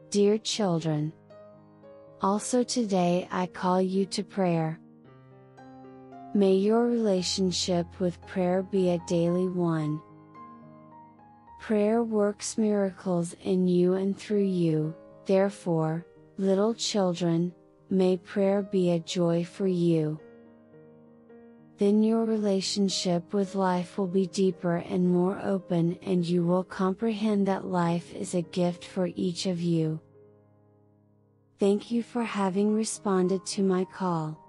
Dear children, also today I call you to prayer. May your relationship with prayer be a daily one. Prayer works miracles in you and through you, therefore, little children, may prayer be a joy for you. Then your relationship with life will be deeper and more open, and you will comprehend that life is a gift for each of you. Thank you for having responded to my call.